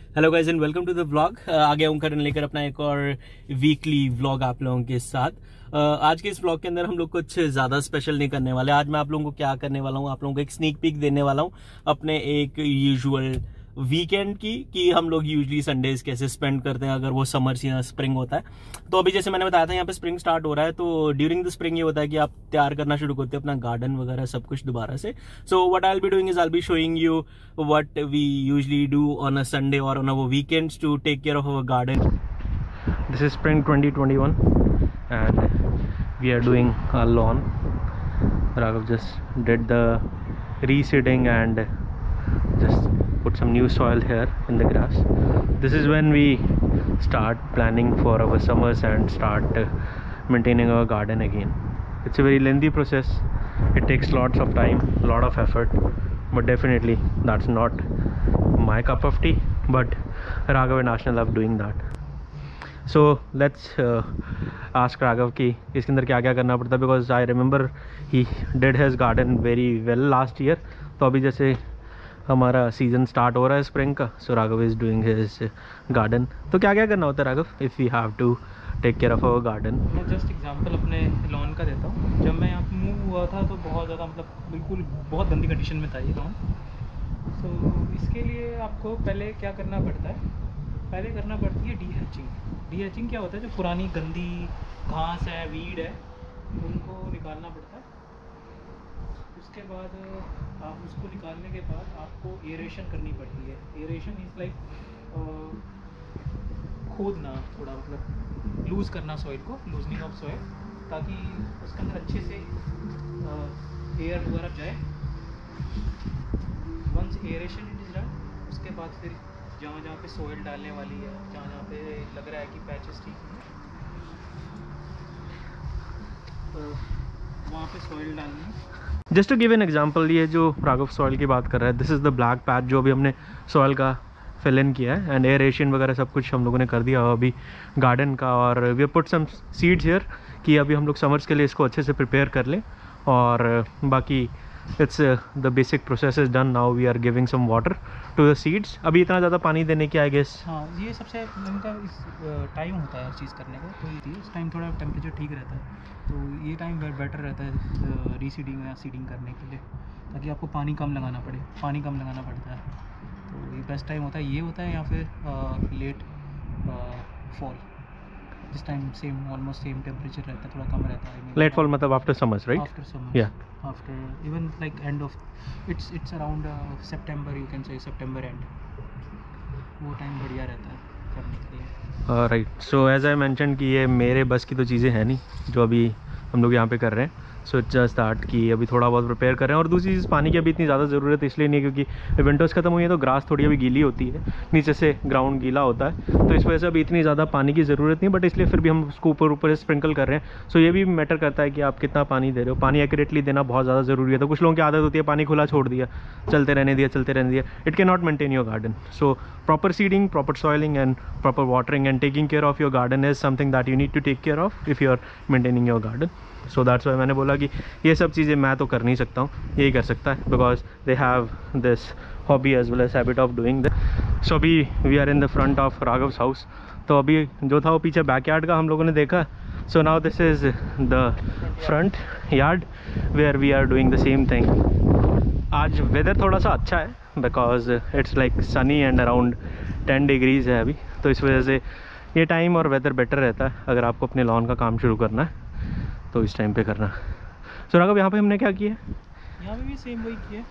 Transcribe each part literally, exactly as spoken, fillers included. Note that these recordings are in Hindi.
Hello guys and welcome to the vlog. आ गया हूँ करन लेकर अपना एक और वीकली व्लॉग आप लोगों के साथ। uh, आज के इस व्लॉग के अंदर हम लोग कुछ ज़्यादा स्पेशल नहीं करने वाले। आज मैं आप लोगों को क्या करने वाला हूँ, आप लोगों को एक स्नीक पीक देने वाला हूँ अपने एक यूजुअल वीकेंड की कि हम लोग यूजली संडेज कैसे स्पेंड करते हैं अगर वो समर या स्प्रिंग होता है। तो अभी जैसे मैंने बताया था यहाँ पे स्प्रिंग स्टार्ट हो रहा है, तो ड्यूरिंग द स्प्रिंग ये होता है कि आप तैयार करना शुरू करते हैं अपना गार्डन वगैरह सब कुछ दोबारा से। So what I will be doing is I will be showing you what we usually do on a Sunday और on our weekends to take care of our garden. This is spring twenty twenty-one and we are doing our lawn. Raghav just did the reseeding and just put some new soil here in the grass. This is when we start planning for our summers and start uh, maintaining our garden again. It's a very lengthy process. It takes lots of time, lot of effort, but definitely that's not my cup of tea, but Raghav and Ashna love doing that. So let's uh, ask Raghav कि इसके अंदर क्या क्या करना पड़ता है, because I remember he did his garden very well last year. तो अभी जैसे हमारा सीजन स्टार्ट हो रहा है स्प्रिंग का, so Raghav is doing his garden. तो क्या क्या करना होता है Raghav if you have to take care of our garden? मैं जस्ट एग्जांपल अपने लॉन का देता हूँ। जब मैं यहाँ पे मूव हुआ था तो बहुत ज़्यादा मतलब बिल्कुल बहुत गंदी कंडीशन में था ये लॉन। सो so, इसके लिए आपको पहले क्या करना पड़ता है, पहले करना पड़ती है डी हैचिंग। डी हैचिंग क्या होता है, जो पुरानी गंदी घास है, वीड है, उनको निकालना पड़ता है। उसके बाद आप उसको निकालने के बाद आपको एरेशन करनी पड़ती है। एरेशन इज़ लाइक खोदना, थोड़ा मतलब लूज़ करना सॉइल को, लूजनिंग ऑफ सॉइल, ताकि उसके अंदर अच्छे से एयर वगैरह जाए। Once aeration it is done, उसके बाद फिर जहाँ जहाँ पे सॉइल डालने वाली है, जहाँ जहाँ पे लग रहा है कि पैचेस ठीक हैं, तो वहाँ पे सॉइल डालनी है। Just to give an example, ये जो राघव सॉइल की बात कर रहा है, this is the black patch जो अभी हमने सॉइल का फिल इन किया है, एंड एयरेशन वगैरह सब कुछ हम लोगों ने कर दिया अभी गार्डन का। और we put some seeds here कि अभी हम लोग समर्स के लिए इसको अच्छे से प्रिपेयर कर लें। और बाकी it's the basic process is done. Now we are giving some water to the seeds. अभी इतना ज़्यादा पानी देने की आई गेस, हाँ, ये सबसे इनका इस टाइम होता है हर चीज़ करने का। तो ये इस टाइम थोड़ा टेम्परेचर ठीक रहता है, तो ये टाइम बेटर रहता है रीसीडिंग या सीडिंग करने के लिए, ताकि आपको पानी कम लगाना पड़े। पानी कम लगाना पड़ता है, तो ये बेस्ट टाइम होता है, ये होता है, या फिर late fall. This time same almost same temperature रहता है, थोड़ा कम रहता है। लेट फॉल मतलब after summers, right? After summers, या after even like end of it's it's around September, you can say September and, वो टाइम बढ़िया रहता है करने के लिए। Right. So as I mention कि ये मेरे बस की तो चीज़ें हैं नहीं जो अभी हम लोग यहाँ पे कर रहे हैं। सो इट्स जस्ट दैट कि अभी थोड़ा बहुत प्रिपेयर कर रहे हैं। और दूसरी चीज़, पानी की अभी इतनी ज़्यादा ज़रूरत इसलिए नहीं है क्योंकि विंटर्स खत्म हुई है तो ग्रास थोड़ी अभी गीली होती है, नीचे से ग्राउंड गीला होता है, तो इस वजह से अभी इतनी ज़्यादा पानी की ज़रूरत नहीं। बट इसलिए फिर भी हम उसको ऊपर ऊपर से स्प्रिंकल कर रहे हैं। सो ये भी मैटर करता है कि आप कितना पानी दे रहे हो। पानी एक्यूरेटली देना बहुत ज़्यादा ज़रूरी है। तो कुछ लोगों की आदत होती है पानी खुला छोड़ दिया, चलते रहने दिया चलते रहने दिया it can not maintain your garden. So proper seeding, proper soiling and proper watering and taking care of your garden is something that you need to take care of if you are maintaining your garden. So that's why मैंने बोला कि ये सब चीज़ें मैं तो कर नहीं सकता हूँ, यही कर सकता है, because they have this hobby as well as habit of doing that. So अभी we are in the front of Raghav's house. तो अभी जो था वो पीछे बैकयार्ड का हम लोगों ने देखा। So now this is the front yard where we are doing the same thing. आज वेदर थोड़ा सा अच्छा है because it's like sunny and around ten degrees है अभी, तो इस वजह से ये टाइम और वेदर बेटर रहता है अगर आपको अपने लॉन का काम शुरू करना है तो इस टाइम पे करना। सो so, राघव यहाँ पे हमने क्या किया? यहाँ पे भी सेम वही किया।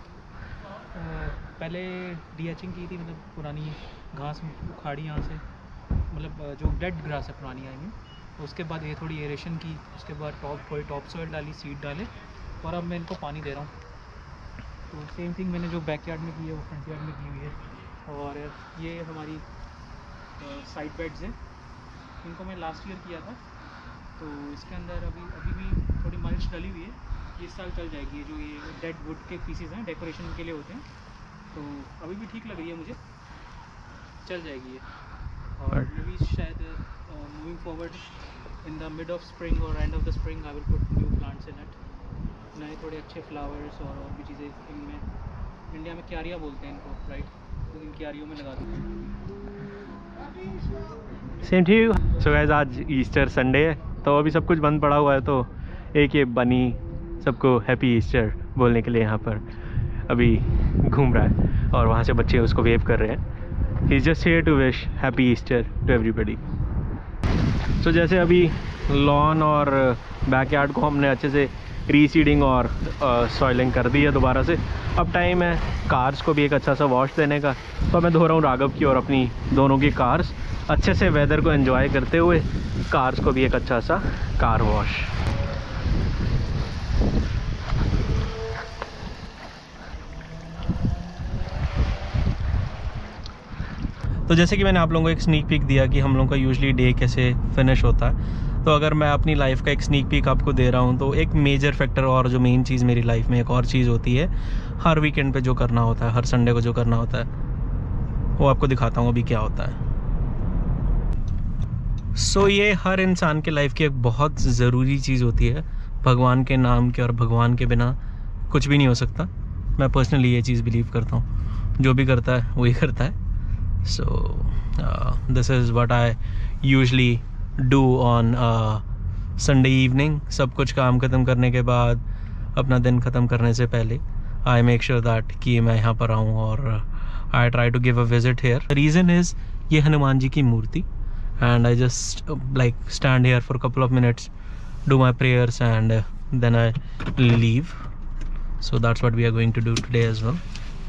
पहले डीएचिंग की थी, मतलब पुरानी घास उखाड़ी यहाँ से, मतलब जो डेड ग्रास है पुरानी आई में। उसके बाद ये थोड़ी एरेशन की, उसके बाद टॉप थोड़ी टॉप सॉइल डाली, सीड डाले, और अब मैं इनको पानी दे रहा हूँ। तो सेम थिंग मैंने जो बैकयार्ड में की है वो फ्रंट यार्ड में की हुई है। और ये हमारी साइड बेड्स हैं, इनको मैं लास्ट ईयर किया था, तो इसके अंदर अभी अभी भी थोड़ी मल्च डली हुई है। इस साल चल जाएगी। जो ये डेड वुड के पीसेस हैं, डेकोरेशन के लिए होते हैं, तो अभी भी ठीक लग रही है मुझे, चल जाएगी ये। और ये भी शायद moving forward in the mid of spring और end of the spring I will put new plants in it, नए थोड़े अच्छे फ्लावर्स और और भी चीज़ें इनमें। इंडिया में क्यारियाँ बोलते हैं इनको, राइट? तो इन क्यारियों में लगा दूँगा। Same to you. So guys आज ईस्टर संडे है तो अभी सब कुछ बंद पड़ा हुआ है, तो एक ये बनी सबको हैप्पी ईस्टर बोलने के लिए यहाँ पर अभी घूम रहा है और वहाँ से बच्चे उसको वेव कर रहे हैं। He is just here to wish happy Easter to everybody. So जैसे अभी लॉन और बैकयार्ड को हमने अच्छे से रीसीडिंग और सॉइलिंग कर दी है दोबारा से, अब टाइम है कार्स को भी एक अच्छा सा वॉश देने का। तो मैं धो रहा हूँ राघव की और अपनी दोनों की कार्स, अच्छे से वेदर को एंजॉय करते हुए कार्स को भी एक अच्छा सा कार वॉश। तो जैसे कि मैंने आप लोगों को एक स्नीक पीक दिया कि हम लोगों का यूजुअली डे कैसे फिनिश होता है, तो अगर मैं अपनी लाइफ का एक स्नीक पीक आपको दे रहा हूँ तो एक मेजर फैक्टर और जो मेन चीज़ मेरी लाइफ में एक और चीज़ होती है, हर वीकेंड पे जो करना होता है, हर संडे को जो करना होता है, वो आपको दिखाता हूँ अभी क्या होता है। सो so, ये हर इंसान के लाइफ की एक बहुत ज़रूरी चीज़ होती है, भगवान के नाम के, और भगवान के बिना कुछ भी नहीं हो सकता। मैं पर्सनली ये चीज़ बिलीव करता हूँ, जो भी करता है वही करता है। So this is what I usually do on Sunday evening. सब कुछ काम ख़त्म करने के बाद, अपना दिन ख़त्म करने से पहले आई मेक श्योर दैट कि मैं यहाँ पर आऊँ और I try to give a visit here. Reason is ये हनुमान जी की मूर्ति, and I just uh, like stand here for a couple of minutes, do my prayers, and uh, then I leave. So that's what we are going to do today as well.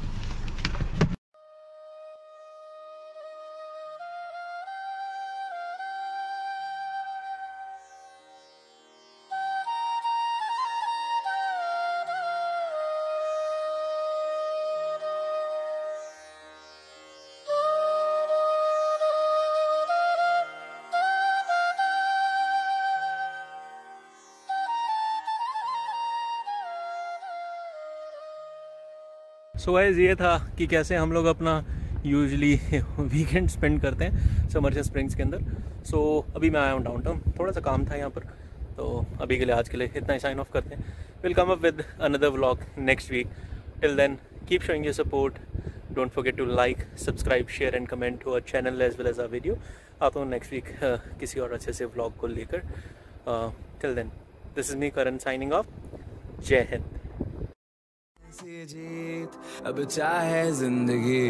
So guys ये था कि कैसे हम लोग अपना यूजुअली वीकेंड स्पेंड करते हैं समरसेट स्प्रिंग्स के अंदर। सो so, अभी मैं आया हूँ डाउनटाउन, थोड़ा सा काम था यहाँ पर, तो अभी के लिए आज के लिए इतना ही साइन ऑफ करते हैं। Will come up with another vlog next week. Till then keep showing your support, don't forget to like, subscribe, share and comment to our channel as well as our video. आता हूँ नेक्स्ट वीक किसी और अच्छे से व्लॉग को लेकर। Till then this is me Karan signing off. जय हिंद। ऐसी जीत अब चाहे जिंदगी,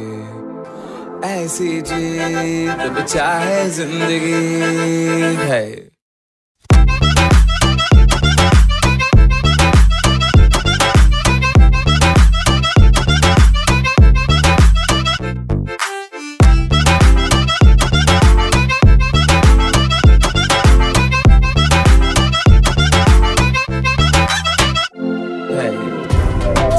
ऐसी जीत अब चाहे जिंदगी है। Hey.